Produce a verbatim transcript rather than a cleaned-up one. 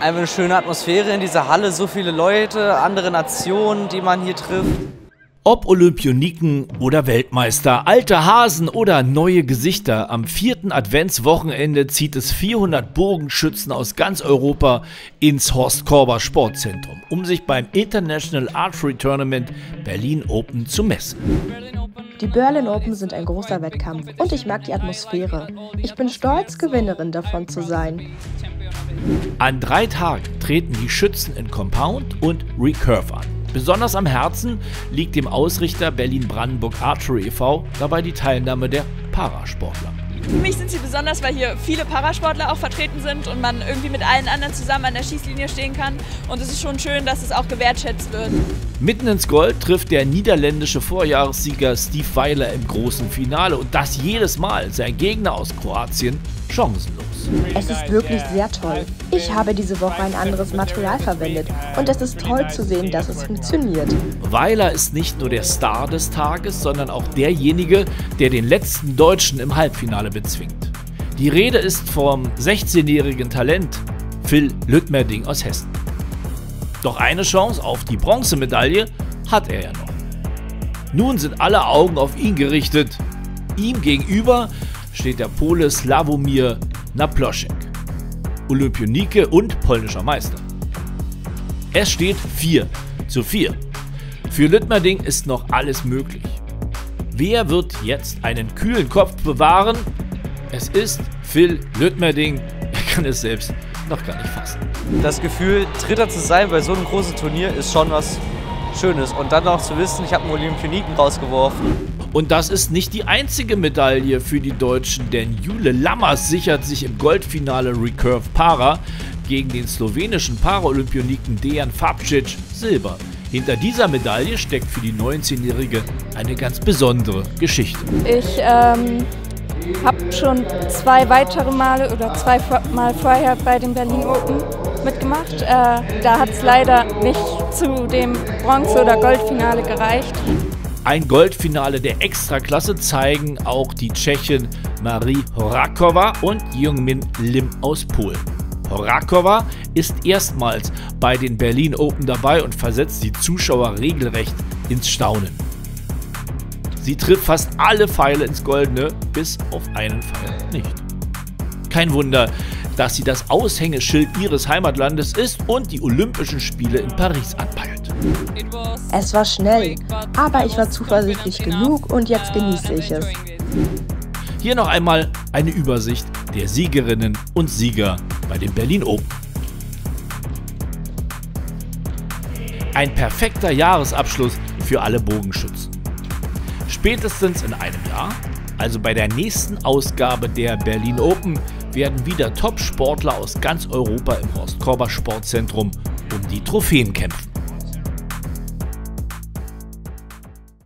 Einfach eine schöne Atmosphäre in dieser Halle, so viele Leute, andere Nationen, die man hier trifft. Ob Olympioniken oder Weltmeister, alte Hasen oder neue Gesichter, am vierten Adventswochenende zieht es vierhundert Bogenschützen aus ganz Europa ins Horst Korber Sportzentrum, um sich beim International Archery Tournament Berlin Open zu messen. Die Berlin Open sind ein großer Wettkampf und ich mag die Atmosphäre. Ich bin stolz, Gewinnerin davon zu sein. An drei Tagen treten die Schützen in Compound und Recurve an. Besonders am Herzen liegt dem Ausrichter Berlin-Brandenburg Archery e V dabei die Teilnahme der Parasportler. Für mich sind sie besonders, weil hier viele Parasportler auch vertreten sind und man irgendwie mit allen anderen zusammen an der Schießlinie stehen kann. Und es ist schon schön, dass es auch gewertschätzt wird. Mitten ins Gold trifft der niederländische Vorjahressieger Steve Weiler im großen Finale und das jedes Mal, sein Gegner aus Kroatien chancenlos. Es ist wirklich sehr toll. Ich habe diese Woche ein anderes Material verwendet und es ist toll zu sehen, dass es funktioniert. Weiler ist nicht nur der Star des Tages, sondern auch derjenige, der den letzten Deutschen im Halbfinale bezwingt. Die Rede ist vom sechzehnjährigen Talent Phil Lüttmerding aus Hessen. Doch eine Chance auf die Bronzemedaille hat er ja noch. Nun sind alle Augen auf ihn gerichtet. Ihm gegenüber steht der Pole Sławomir Naploszek, Olympionike und polnischer Meister. Es steht vier zu vier. Für Lüttmerding ist noch alles möglich. Wer wird jetzt einen kühlen Kopf bewahren? Es ist Phil Lüttmerding. Er kann es selbst noch gar nicht fassen. Das Gefühl, Dritter zu sein bei so einem großen Turnier, ist schon was Schönes. Und dann noch zu wissen, ich habe einen Olympioniken rausgeworfen. Und das ist nicht die einzige Medaille für die Deutschen, denn Jule Lammers sichert sich im Goldfinale Recurve Para gegen den slowenischen Paralympioniken Dejan Fabcic Silber. Hinter dieser Medaille steckt für die neunzehnjährige eine ganz besondere Geschichte. Ich ähm, habe schon zwei weitere Male oder zwei Mal vorher bei den Berlin Open mitgemacht. Äh, da hat es leider nicht zu dem Bronze- oder Goldfinale gereicht. Ein Goldfinale der Extraklasse zeigen auch die Tschechin Marie Horáková und Jungmin Lim aus Polen. Horáková ist erstmals bei den Berlin Open dabei und versetzt die Zuschauer regelrecht ins Staunen. Sie trifft fast alle Pfeile ins Goldene, bis auf einen Pfeil nicht. Kein Wunder, dass sie das Aushängeschild ihres Heimatlandes ist und die Olympischen Spiele in Paris anpeilt. Es war schnell, aber ich war zuversichtlich genug und jetzt genieße ich es. Hier noch einmal eine Übersicht der Siegerinnen und Sieger bei den Berlin Open. Ein perfekter Jahresabschluss für alle Bogenschützen. Spätestens in einem Jahr, also bei der nächsten Ausgabe der Berlin Open, werden wieder Top-Sportler aus ganz Europa im Horst Korber Sportzentrum um die Trophäen kämpfen.